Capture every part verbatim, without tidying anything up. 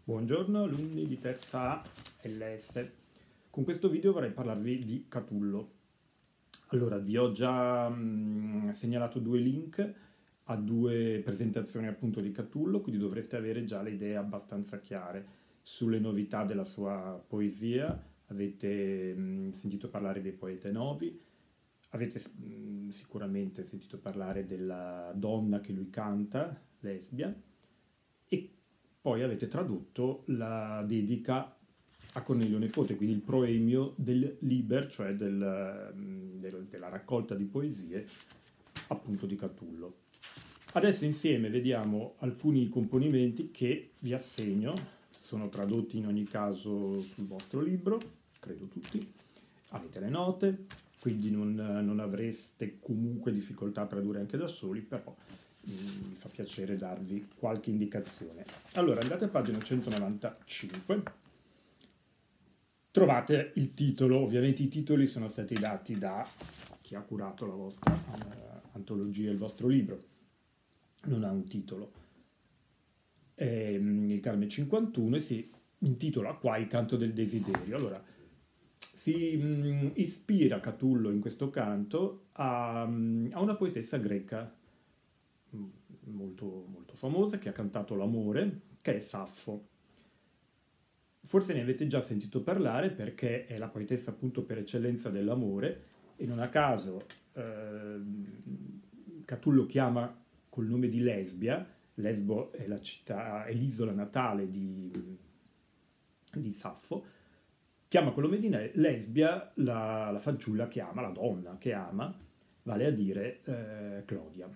Buongiorno alunni di terza A L S. Con questo video vorrei parlarvi di Catullo. Allora, vi ho già mh, segnalato due link a due presentazioni appunto di Catullo, quindi dovreste avere già le idee abbastanza chiare sulle novità della sua poesia. Avete mh, sentito parlare dei Poete Novi, avete mh, sicuramente sentito parlare della donna che lui canta, Lesbia, e poi avete tradotto la dedica a Cornelio Nepote, quindi il proemio del Liber, cioè del, del, della raccolta di poesie appunto di Catullo. Adesso insieme vediamo alcuni componimenti che vi assegno, sono tradotti in ogni caso sul vostro libro, credo tutti, avete le note, quindi non, non avreste comunque difficoltà a tradurre anche da soli, però mi fa piacere darvi qualche indicazione. Allora, andate a pagina centonovantacinque, trovate il titolo, ovviamente i titoli sono stati dati da chi ha curato la vostra uh, antologia, il vostro libro, non ha un titolo. È il Carme cinquantuno e si intitola qua Il canto del desiderio. Allora, si mh, ispira Catullo in questo canto a, a una poetessa greca molto, molto famosa che ha cantato l'amore, che è Saffo. Forse ne avete già sentito parlare perché è la poetessa appunto per eccellenza dell'amore e non a caso eh, Catullo chiama col nome di Lesbia. Lesbo è la città, è l'isola natale di, di Saffo. Chiama col nome di Lesbia la, la fanciulla che ama, la donna che ama, vale a dire eh, Clodia.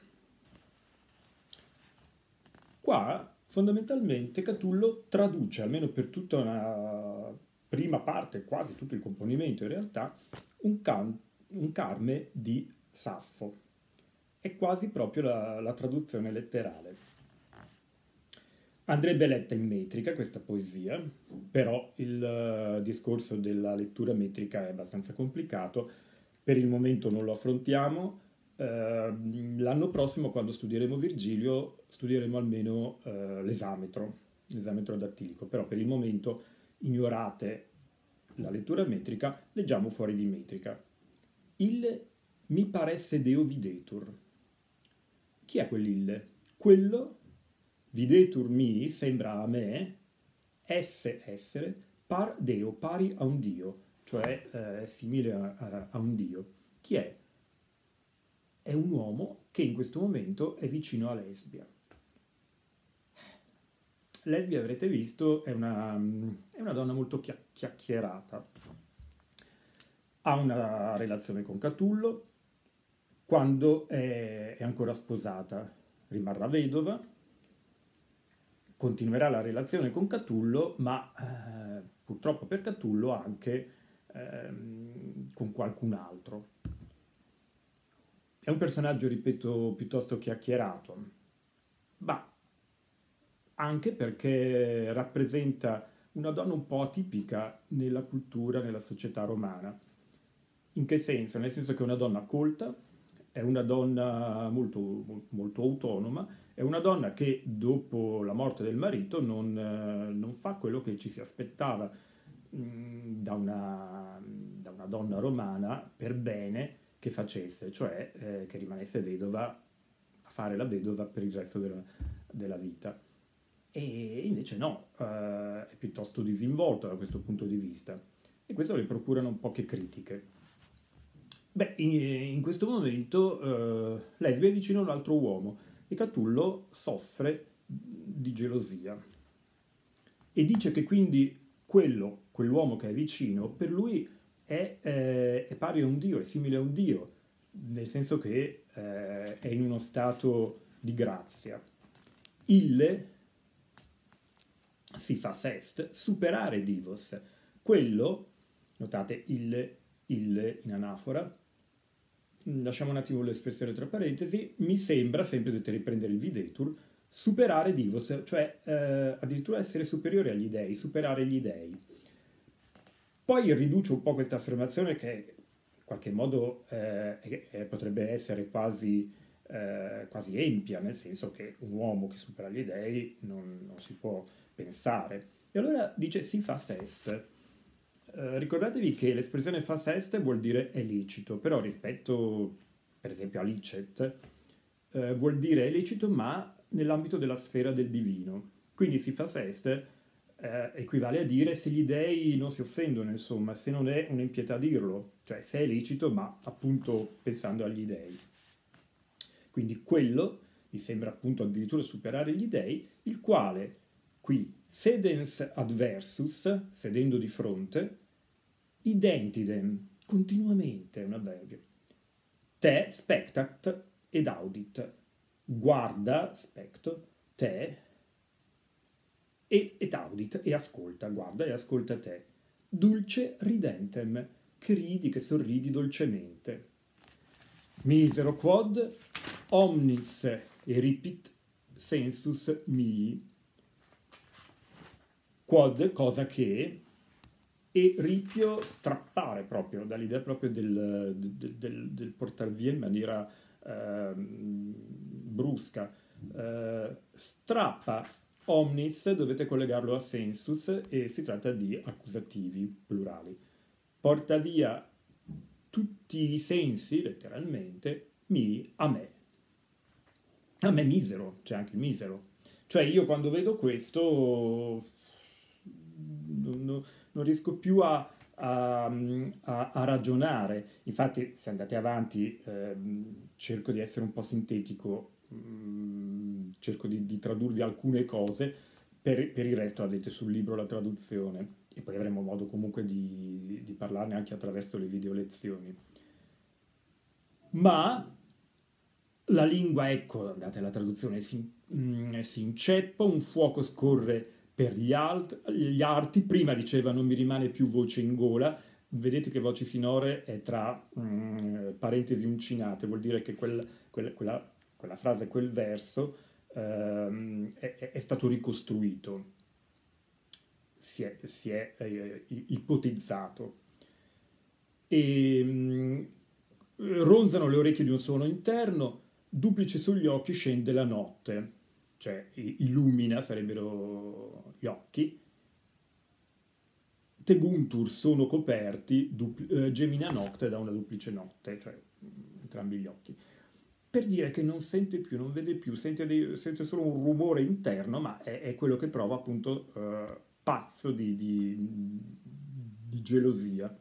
Qua fondamentalmente Catullo traduce, almeno per tutta una prima parte, quasi tutto il componimento in realtà, un, can, un Carme di Saffo. È quasi proprio la, la traduzione letterale. Andrebbe letta in metrica questa poesia, però il uh, discorso della lettura metrica è abbastanza complicato, per il momento non lo affrontiamo. Uh, l'anno prossimo, quando studieremo Virgilio, studieremo almeno uh, l'esametro, l'esametro dattilico, però per il momento ignorate la lettura metrica, leggiamo fuori di metrica. Il mi paresse Deo videtur. Chi è quell'ille? Quello videtur mi, sembra a me, esse essere, par Deo, pari a un Dio, cioè eh, simile a, a, a un Dio. Chi è? È un uomo che in questo momento è vicino a Lesbia. Lesbia, avrete visto, è una, è una donna molto chiacchierata. Ha una relazione con Catullo, quando è, è ancora sposata rimarrà vedova, continuerà la relazione con Catullo, ma eh, purtroppo per Catullo anche eh, con qualcun altro. È un personaggio, ripeto, piuttosto chiacchierato, ma anche perché rappresenta una donna un po' atipica nella cultura, nella società romana. In che senso? Nel senso che è una donna colta, è una donna molto, molto autonoma, è una donna che dopo la morte del marito non, non fa quello che ci si aspettava mh, da, una, da una donna romana per bene che facesse, cioè eh, che rimanesse vedova, a fare la vedova per il resto della, della vita. E invece no, eh, è piuttosto disinvolta da questo punto di vista e questo le procurano poche critiche. Beh, in, in questo momento eh, Lesbia è vicino a un altro uomo e Catullo soffre di gelosia e dice che quindi quello, quell'uomo che è vicino, per lui è, eh, è pari a un dio, è simile a un dio, nel senso che eh, è in uno stato di grazia. Ille si fa sest, superare divos. Quello, notate il, il in anafora, lasciamo un attimo l'espressione tra parentesi, mi sembra, sempre dovete riprendere il videtur, superare divos, cioè eh, addirittura essere superiore agli dei, superare gli dei. Poi riduce un po' questa affermazione che in qualche modo eh, eh, potrebbe essere quasi, eh, quasi empia, nel senso che un uomo che supera gli dei non, non si può pensare. E allora dice si fa est. Eh, ricordatevi che l'espressione fa est vuol dire è lecito, però rispetto per esempio a licet, eh, vuol dire è lecito ma nell'ambito della sfera del divino. Quindi si fa est eh, equivale a dire se gli dei non si offendono, insomma, se non è un'impietà dirlo, cioè se è lecito ma appunto pensando agli dei. Quindi quello mi sembra appunto addirittura superare gli dei, il quale qui sedens adversus, sedendo di fronte, identidem, continuamente, è un avverbio, te spectat ed audit, guarda, specto, te, e, ed audit, e ascolta, guarda e ascolta te, dulce ridentem, che ridi, che sorridi dolcemente. Misero quod omnis eripit sensus mii, quod, cosa che, e ripio strappare proprio, dall'idea proprio del, del, del, del portar via in maniera eh, brusca. Eh, strappa omnis, dovete collegarlo a sensus e si tratta di accusativi plurali. Porta via tutti i sensi, letteralmente, mi, a me. A me misero, c'è anche il misero. Cioè io quando vedo questo non, non riesco più a, a, a, a ragionare. Infatti se andate avanti eh, cerco di essere un po' sintetico, mh, cerco di, di tradurvi alcune cose, per, per il resto avete sul libro la traduzione e poi avremo modo comunque di, di parlarne anche attraverso le video lezioni. Ma la lingua, ecco, andate alla traduzione, si, mh, si inceppa, un fuoco scorre per gli, alt, gli arti, prima diceva non mi rimane più voce in gola, vedete che voci sinore è tra mh, parentesi uncinate, vuol dire che quel, quel, quella, quella frase, quel verso ehm, è, è stato ricostruito, si è, si è eh, ipotizzato. E mh, ronzano le orecchie di un suono interno, duplice sugli occhi scende la notte, cioè illumina, sarebbero gli occhi. Teguntur sono coperti, dupl- eh, gemina nocte da una duplice notte, cioè entrambi gli occhi. Per dire che non sente più, non vede più, sente, dei, sente solo un rumore interno, ma è, è quello che prova appunto eh, pazzo di, di, di gelosia.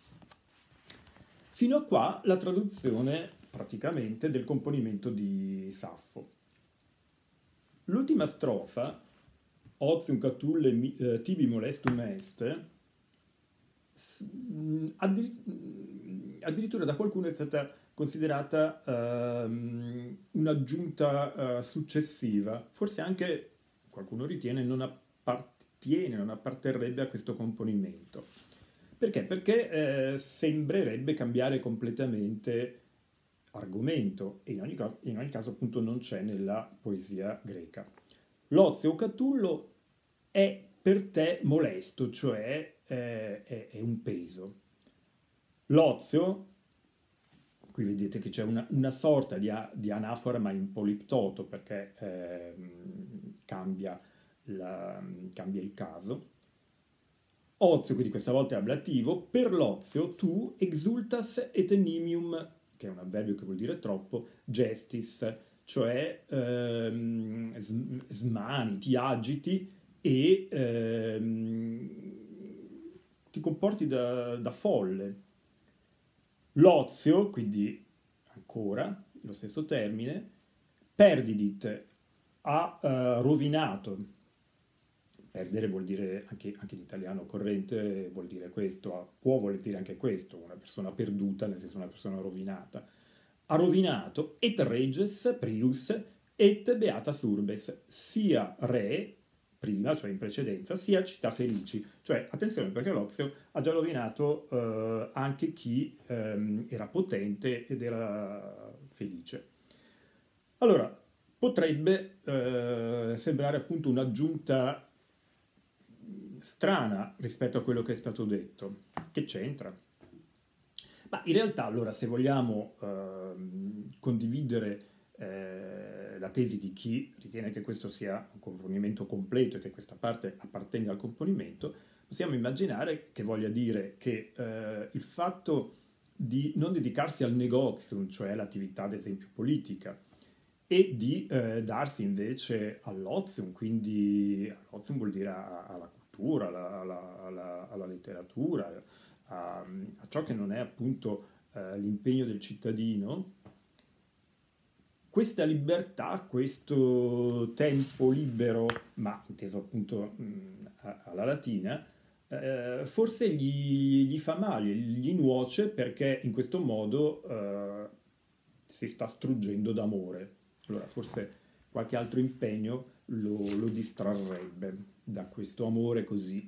Fino a qua la traduzione praticamente del componimento di Saffo. L'ultima strofa, Ozium catulle eh, tibi molestum est, addirittura da qualcuno è stata considerata uh, un'aggiunta uh, successiva, forse anche qualcuno ritiene non appartiene, non apparterrebbe a questo componimento. Perché? Perché eh, sembrerebbe cambiare completamente argomento e in ogni, caso, in ogni caso appunto non c'è nella poesia greca. L'ozio catullo è per te molesto, cioè eh, è, è un peso. L'ozio, qui vedete che c'è una, una sorta di, a, di anafora ma in poliptoto perché eh, cambia, la, cambia il caso. Ozio, quindi questa volta è ablativo, per l'ozio tu exultas et nimium, che è un avverbio che vuol dire troppo, gestis, cioè ehm, smani, ti agiti e ehm, ti comporti da, da folle. L'ozio, quindi ancora lo stesso termine, perdidit, ha uh, rovinato. Perdere vuol dire, anche, anche in italiano corrente, vuol dire questo, può voler dire anche questo, una persona perduta, nel senso una persona rovinata. Ha rovinato, et reges prius, et beatas urbes, sia re, prima, cioè in precedenza, sia città felici. Cioè, attenzione, perché l'ozio ha già rovinato eh, anche chi ehm, era potente ed era felice. Allora, potrebbe eh, sembrare appunto un'aggiunta strana rispetto a quello che è stato detto. Che c'entra? Ma in realtà, allora, se vogliamo eh, condividere eh, la tesi di chi ritiene che questo sia un componimento completo e che questa parte appartenga al componimento, possiamo immaginare che voglia dire che eh, il fatto di non dedicarsi al negozium, cioè all'attività ad esempio politica, e di eh, darsi invece all'ozium, quindi l'ozium vuol dire a- alla cultura, alla, alla- alla- alla letteratura, a, a ciò che non è appunto eh, l'impegno del cittadino, questa libertà, questo tempo libero, ma inteso appunto mh, a- alla latina, eh, forse gli, gli fa male, gli nuoce perché in questo modo eh, si sta struggendo d'amore. Allora forse qualche altro impegno lo, lo distrarrebbe da questo amore così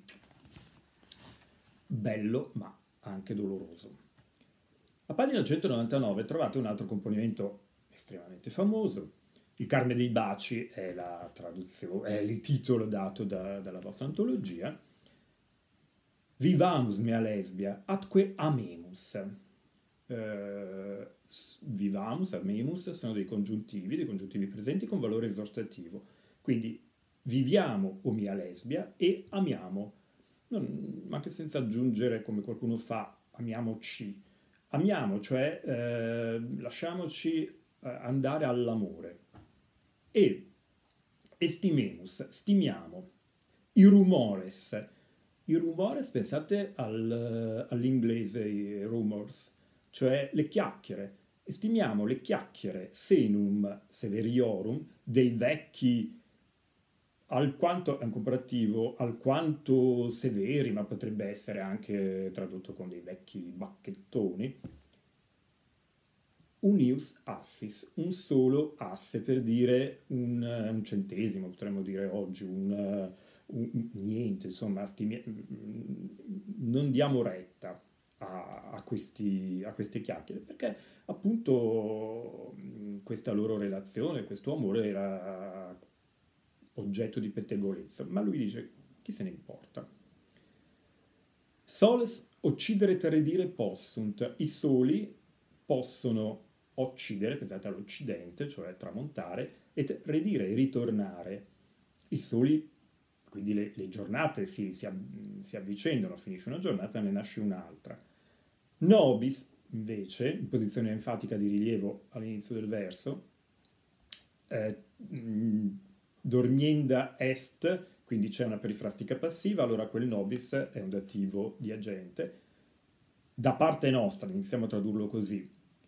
bello ma anche doloroso. A pagina centonovantanove trovate un altro componimento estremamente famoso. Il Carme dei Baci è, la traduzione, è il titolo dato da- dalla vostra antologia. Vivamus mea lesbia, atque amemus. Eh, vivamus, amemus sono dei congiuntivi, dei congiuntivi presenti con valore esortativo. Quindi viviamo, o mia lesbia, e amiamo, non- ma anche senza aggiungere, come qualcuno fa, amiamoci. Amiamo, cioè eh, lasciamoci eh, andare all'amore. E estimemus, stimiamo. I rumores. I rumores, pensate al- all'inglese i rumors, cioè le chiacchiere. Estimiamo le chiacchiere senum severiorum dei vecchi, alquanto, è un comparativo, alquanto severi, ma potrebbe essere anche tradotto con dei vecchi bacchettoni. Un ius assis, un solo asse, per dire un, eh, un centesimo, potremmo dire oggi, un, eh, un- un- niente, insomma, stimi- non diamo retta a, a questi- a queste chiacchiere, perché appunto mh, questa loro relazione, questo amore era oggetto di pettegolezzo, ma lui dice, chi se ne importa? Soles occidere redire possunt, i soli possono occidere, pensate all'occidente, cioè tramontare, e redire, ritornare. I soli, quindi le, le giornate si, si, si avvicendano, finisce una giornata, ne nasce un'altra. Nobis, invece, in posizione enfatica di rilievo all'inizio del verso, eh, mh, dormienda est, quindi c'è una perifrastica passiva, allora quel nobis è un dativo di agente. Da parte nostra, iniziamo a tradurlo così,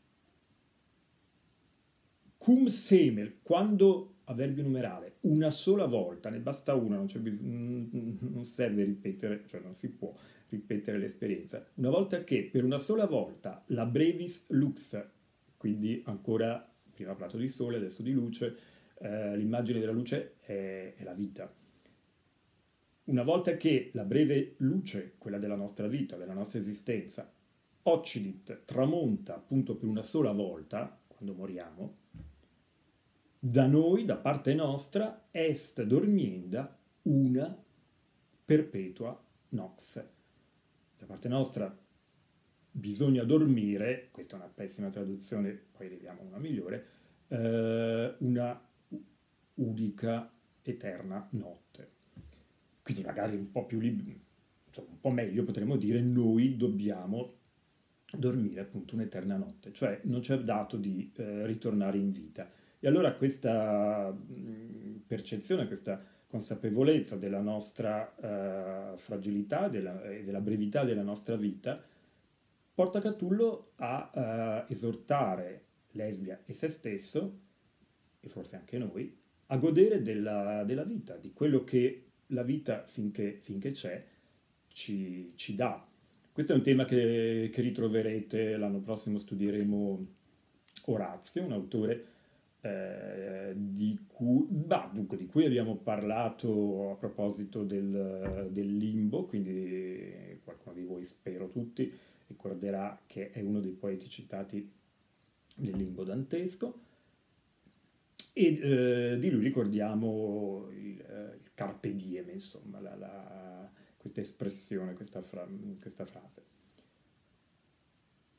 cum semel, quando avverbio numerale, una sola volta, ne basta una, non, c'è bis- non serve ripetere, cioè non si può ripetere l'esperienza. Una volta che per una sola volta la brevis lux, quindi ancora prima parlato di sole, adesso di luce, eh, l'immagine della luce è, è la vita. Una volta che la breve luce, quella della nostra vita, della nostra esistenza, occidit, tramonta appunto per una sola volta, quando moriamo, da noi, da parte nostra, est dormienda una perpetua nox. Da parte nostra bisogna dormire, questa è una pessima traduzione, poi arriviamo a una migliore, eh, una unica eterna notte. Quindi magari un po' più lib- insomma, un po' meglio potremmo dire noi dobbiamo dormire appunto un'eterna notte, cioè non c'è dato di eh, ritornare in vita. E allora questa mh, percezione, questa consapevolezza della nostra eh, fragilità della- e della brevità della nostra vita porta Catullo a eh, esortare Lesbia e se stesso, e forse anche noi, a godere della, della vita, di quello che la vita finché, finché c'è ci, ci dà. Questo è un tema che, che ritroverete l'anno prossimo, studieremo Orazio, un autore eh, di, cui, bah, dunque, di cui abbiamo parlato a proposito del, del limbo, quindi qualcuno di voi, spero tutti, ricorderà che è uno dei poeti citati nel limbo dantesco. E eh, di lui ricordiamo il, eh, il carpe diem, insomma, la, la- questa espressione, questa, fra- questa frase.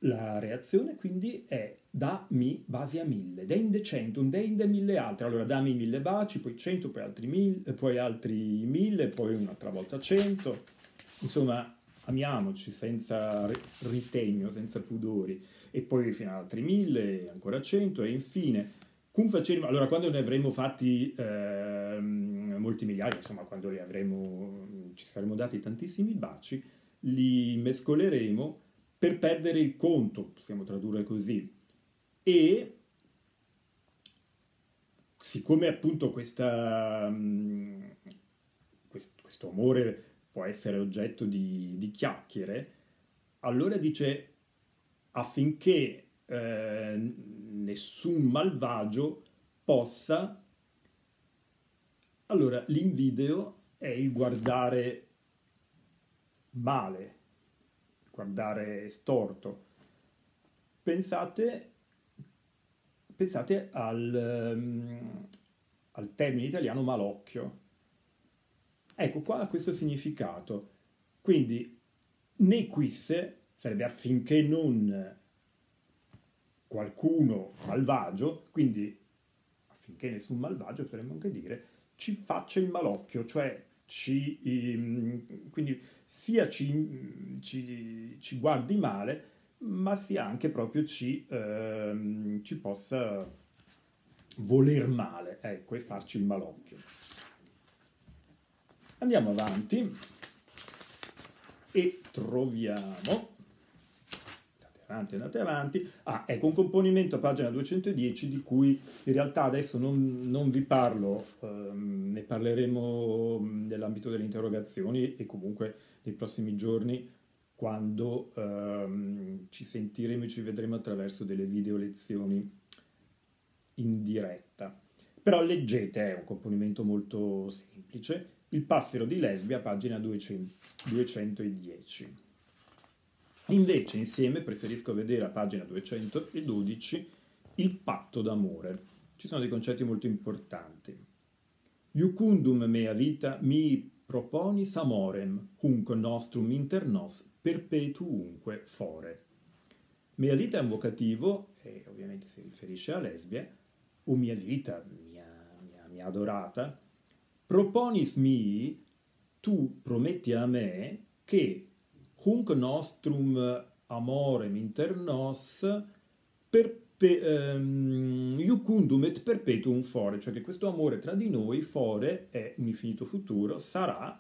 La reazione quindi è da mi base a mille, dende centum, dende mille altri. Allora dammi mille baci, poi cento, poi altri mille, poi altri mille, poi un'altra volta cento. Insomma, amiamoci senza ritegno, senza pudori. E poi fino ad altri mille, ancora cento e infine. Cum facendo, allora quando ne avremo fatti eh, molti migliaia, insomma quando li avremo, ci saremo dati tantissimi baci, li mescoleremo per perdere il conto, possiamo tradurre così. E siccome appunto questa, mh, quest, questo amore può essere oggetto di, di chiacchiere, allora dice affinché eh, nessun malvagio possa... Allora, l'invideo è il guardare male, guardare storto. Pensate, pensate al, um, al termine italiano malocchio. Ecco qua ha questo significato. Quindi nequisse sarebbe affinché non qualcuno malvagio, quindi affinché nessun malvagio potremmo anche dire, ci faccia il malocchio, cioè ci, ehm, quindi sia ci, ci, ci guardi male, ma sia anche proprio ci, ehm, ci possa voler male, ecco, e farci il malocchio. Andiamo avanti e troviamo, andate avanti, andate avanti, ah, ecco un componimento a pagina duecentodieci di cui in realtà adesso non, non vi parlo, ehm, ne parleremo nell'ambito delle interrogazioni e comunque nei prossimi giorni quando ehm, ci sentiremo e ci vedremo attraverso delle video lezioni in diretta. Però leggete, è un componimento molto semplice, Il passero di Lesbia, pagina duecentodieci. Invece insieme preferisco vedere a pagina duecentododici Il patto d'amore. Ci sono dei concetti molto importanti. Iucundum mea vita mi proponis amorem, hunc nostrum inter nos perpetuumque fore. Mea vita è un vocativo, e ovviamente si riferisce a Lesbia, o mia vita, mia, mia, mia adorata, proponis mi, tu prometti a me, che hunc nostrum amorem inter nos perpe, um, iucundum et perpetuum fore, cioè che questo amore tra di noi, fore, è un infinito futuro, sarà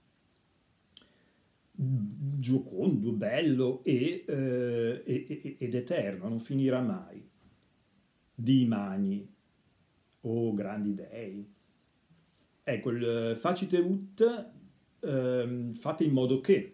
giocondo, bello e, eh, e, ed eterno, non finirà mai. Di magni, o oh, grandi dei. Ecco, il facite ut, ehm, fate in modo che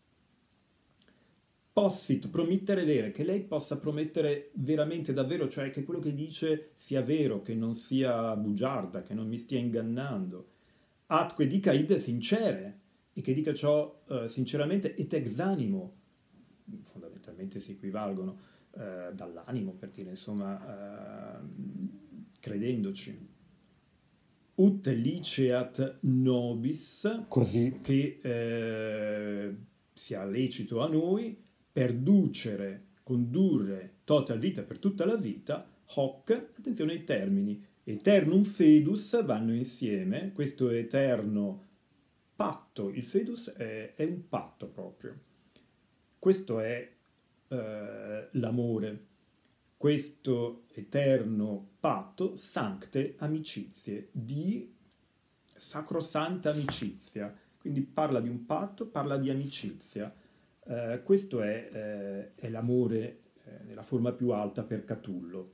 possit promettere vere, che lei possa promettere veramente davvero, cioè che quello che dice sia vero, che non sia bugiarda, che non mi stia ingannando. Atque dica id sincere, e che dica ciò eh, sinceramente, et ex animo, fondamentalmente si equivalgono, eh, dall'animo, per dire, insomma, eh, credendoci. Ut liceat nobis, Così, che eh, sia lecito a noi, perducere, condurre total vita per tutta la vita, hoc, attenzione ai termini, eternum fedus vanno insieme, questo eterno patto, il fedus è, è un patto proprio, questo è eh, l'amore, questo eterno patto, sancte amicizie, di sacrosanta amicizia, quindi parla di un patto, parla di amicizia. Eh, questo è, eh, è l'amore eh, nella forma più alta per Catullo.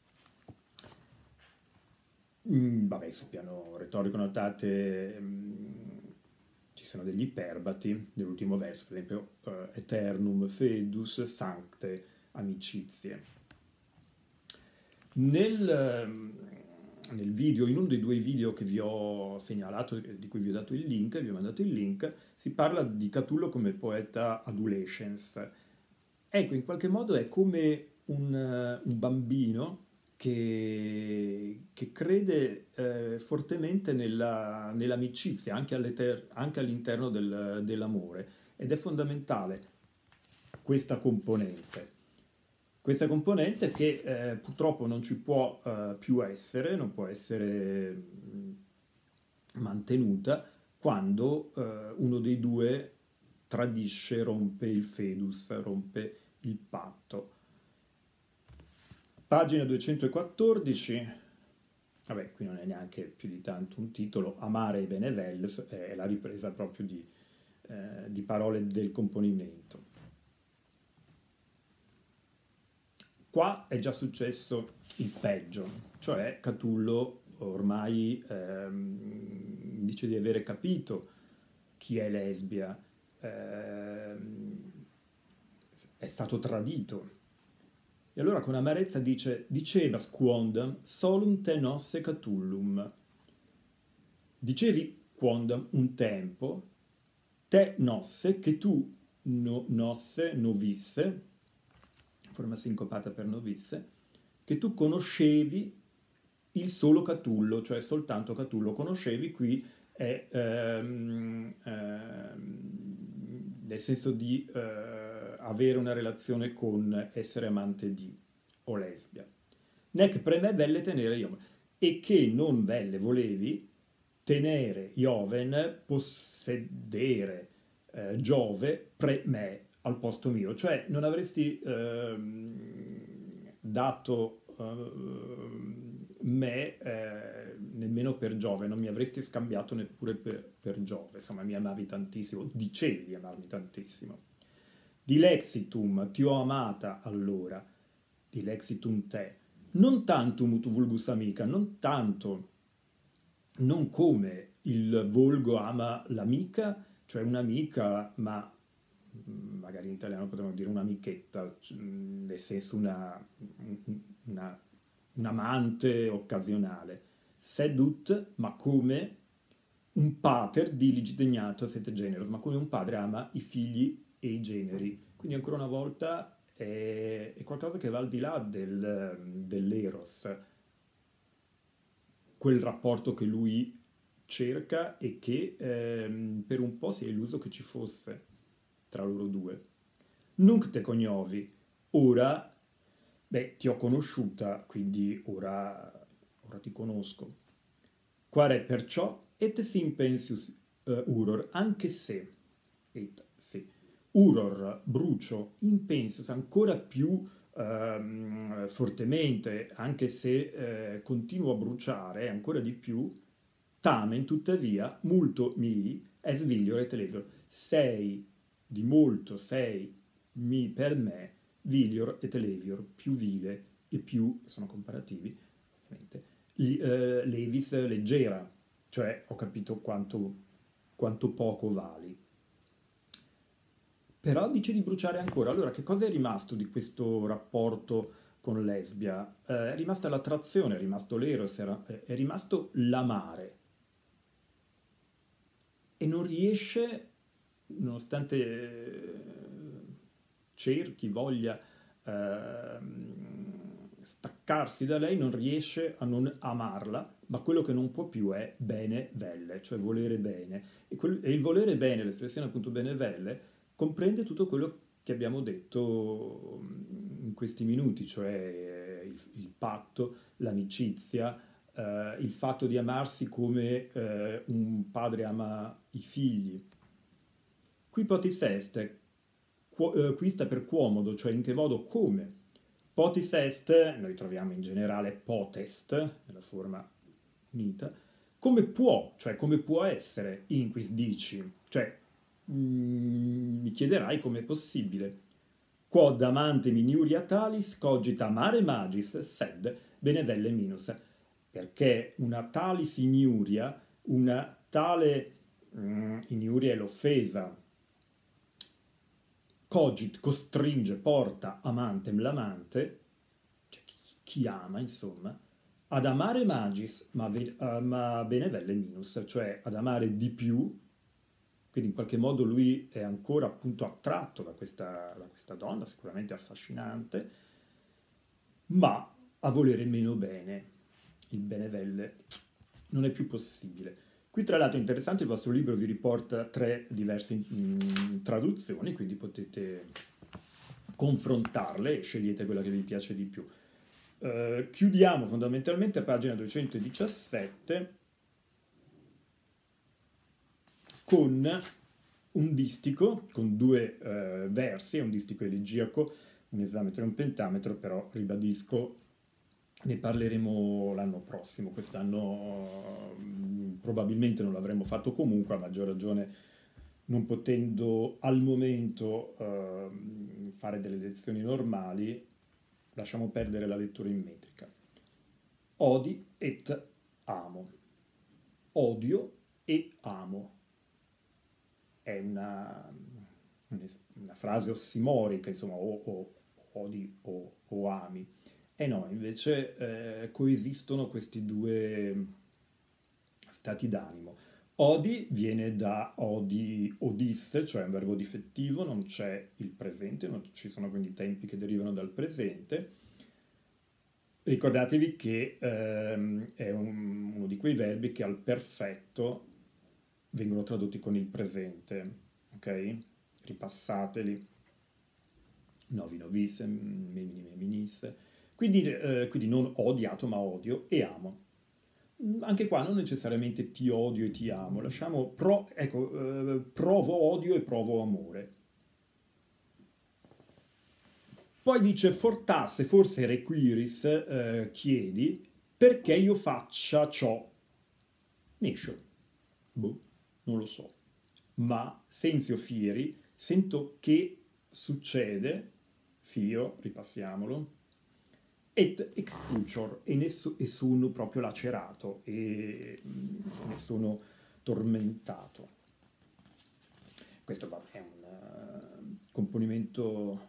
Mm, vabbè, sul piano retorico notate, mm, ci sono degli iperbati nell'ultimo verso, per esempio eh, eternum fedus sancte amicizie. Nel, nel video, in uno dei due video che vi ho segnalato, di cui vi ho dato il link, vi ho mandato il link, si parla di Catullo come poeta adolescens. Ecco, in qualche modo è come un, un bambino che, che crede eh, fortemente nella, nell'amicizia, anche, anche all'interno del, dell'amore, ed è fondamentale questa componente. questa componente che eh, purtroppo non ci può eh, più essere, non può essere mh, mantenuta quando eh, uno dei due tradisce, rompe il fedus, rompe il patto. Pagina duecentoquattordici, vabbè, qui non è neanche più di tanto un titolo, Amare e Benevelles, è la ripresa proprio di, eh, di parole del componimento. Qua è già successo il peggio, cioè Catullo ormai ehm, dice di avere capito chi è Lesbia, ehm, è stato tradito. E allora con amarezza dice, diceva squondam solum te nosse Catullum. Dicevi quondam un tempo, te nosse, che tu no, nosse, novisse, forma sincopata per novisse, che tu conoscevi il solo Catullo, cioè soltanto Catullo conoscevi, qui è ehm, ehm, nel senso di eh, avere una relazione con essere amante di o lesbia. Nec pre me velle tenere io, e che non velle volevi tenere Ioven, possedere eh, Giove pre me al posto mio, cioè non avresti ehm, dato ehm, me eh, nemmeno per Giove, non mi avresti scambiato neppure per, per Giove, insomma mi amavi tantissimo, dicevi di amarmi tantissimo. Dilexitum, ti ho amata allora, dilexitum te, non tantum ut vulgus amica, non tanto, non come il volgo ama l'amica, cioè un'amica, ma mm, magari in italiano potremmo dire un'amichetta, c- mm, nel senso una, una- un amante occasionale. Sedut, ma come un pater diligit degnato sete generos, ma come un padre ama i figli e i generi. Quindi ancora una volta è, è qualcosa che va al di là del, dell'eros, quel rapporto che lui cerca e che ehm, per un po' si è illuso che ci fosse tra loro due. Nunc te cognovi, ora, beh, ti ho conosciuta, quindi ora, ora ti conosco. Quare perciò et sim pensius uh, uror, anche se, et se, uror, brucio, in pensius ancora più ehm, fortemente, anche se eh, continuo a bruciare ancora di più, tamen tuttavia multo mi es viglior et levior. Sei di molto, sei mi per me, viglior et levior, più vile e più, sono comparativi, ovviamente, li- eh, levis leggera, cioè ho capito quanto, quanto poco vali. Però dice di bruciare ancora. Allora, che cosa è rimasto di questo rapporto con Lesbia? Eh, è rimasta l'attrazione, è rimasto l'eros, era- è rimasto l'amare. E non riesce, nonostante eh, cerchi, voglia ehm, staccarsi da lei, non riesce a non amarla, ma quello che non può più è bene velle, cioè volere bene. E, quel- e il volere bene, l'espressione appunto bene velle, comprende tutto quello che abbiamo detto mm, in questi minuti, cioè il, il patto, l'amicizia, eh, il fatto di amarsi come eh, un padre ama i figli. Qui potis est, quo- eh, qui sta per quomodo, cioè in che modo, come. Potis est, noi troviamo in generale potest, nella forma unita, come può, cioè come può essere, inquis dici, cioè mm, mi chiederai com'è possibile. Quod amante miniuria talis cogita mare magis sed benevelle minus, perché una talis iniuria, una tale mm, iniuria è l'offesa, cogit costringe, porta amantem l'amante, cioè chi, chi ama insomma, ad amare magis, ma, ve- eh, ma benevelle minus, cioè ad amare di più, quindi in qualche modo lui è ancora appunto attratto da questa, da questa donna, sicuramente affascinante, ma a volere meno bene, il benevelle non è più possibile. Qui tra l'altro è interessante, il vostro libro vi riporta tre diverse mm, traduzioni, quindi potete confrontarle e scegliete quella che vi piace di più. Uh, chiudiamo fondamentalmente a pagina duecentodiciassette con un distico, con due uh, versi, è un distico elegiaco, un esametro e un pentametro, però ribadisco, ne parleremo l'anno prossimo, quest'anno uh, probabilmente non l'avremmo fatto comunque, a maggior ragione non potendo al momento uh, fare delle lezioni normali. Lasciamo perdere la lettura in metrica. Odi et amo. Odio e amo. È una, una frase ossimorica, insomma, o, o odi o, o ami. E no, invece eh, coesistono questi due stati d'animo. Odi viene da odi odisse, cioè un verbo difettivo, non c'è il presente, non ci sono quindi tempi che derivano dal presente. Ricordatevi che ehm, è un, uno di quei verbi che al perfetto vengono tradotti con il presente, ok? Ripassateli. Novi novisse, memini meminisse. Quindi, eh, quindi non ho odiato ma odio e amo. Anche qua non necessariamente ti odio e ti amo, lasciamo pro, ecco, eh, provo odio e provo amore. Poi dice fortasse, forse requiris, eh, chiedi, perché io faccia ciò. Niscio. Boh, non lo so. Ma, senzio fieri, sento che succede, fio, ripassiamolo, et exfucior, e nessuno proprio lacerato, e nessuno tormentato. Questo va, è un uh, componimento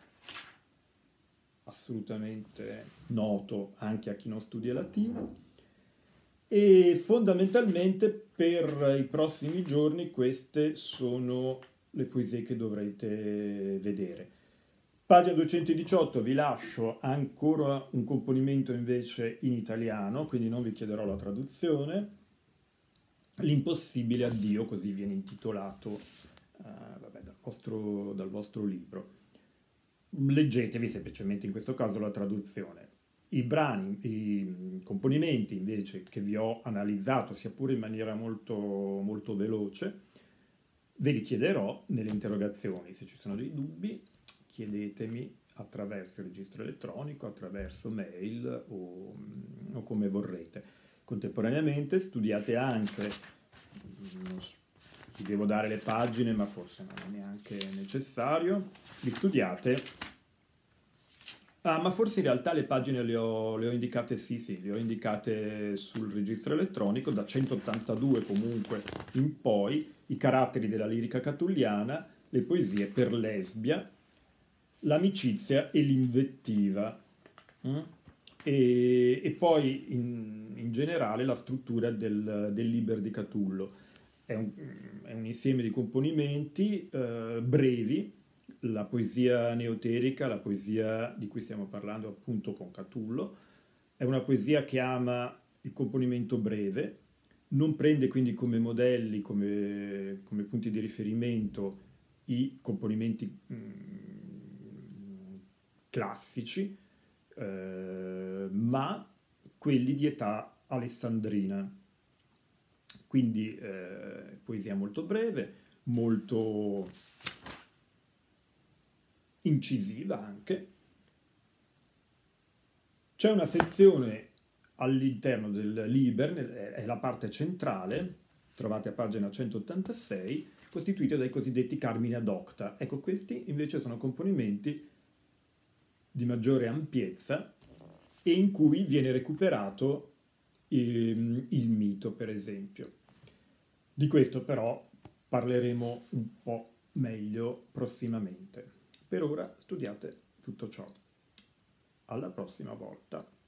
assolutamente noto anche a chi non studia latino, e fondamentalmente per i prossimi giorni queste sono le poesie che dovrete vedere. Pagina duecentodiciotto vi lascio ancora un componimento invece in italiano, quindi non vi chiederò la traduzione. L'impossibile addio, così viene intitolato uh, vabbè, dal, vostro, dal vostro libro. Leggetevi semplicemente in questo caso la traduzione. I brani, i componimenti invece che vi ho analizzato, sia pure in maniera molto, molto veloce, ve li chiederò nelle interrogazioni. Se ci sono dei dubbi, chiedetemi attraverso il registro elettronico, attraverso mail o, o come vorrete. Contemporaneamente studiate anche, non so, vi devo dare le pagine ma forse non è neanche necessario, li studiate. Ah, ma forse in realtà le pagine le ho, le ho indicate, sì sì, le ho indicate sul registro elettronico, da centottantadue comunque in poi, i caratteri della lirica catulliana, le poesie per lesbia, l'amicizia e l'invettiva. Mm? E, e poi in, in generale la struttura del, del Liber di Catullo. È un, è un insieme di componimenti eh, brevi, la poesia neoterica, la poesia di cui stiamo parlando appunto con Catullo, è una poesia che ama il componimento breve, non prende quindi come modelli, come, come punti di riferimento i componimenti mh, classici, eh, ma quelli di età alessandrina. Quindi eh, poesia molto breve, molto incisiva anche. C'è una sezione all'interno del Liber, è la parte centrale, trovate a pagina centottantasei, costituita dai cosiddetti carmine ad octa. Ecco, questi invece sono componimenti di maggiore ampiezza e in cui viene recuperato il, il mito, per esempio. Di questo però parleremo un po' meglio prossimamente. Per ora studiate tutto ciò. Alla prossima volta.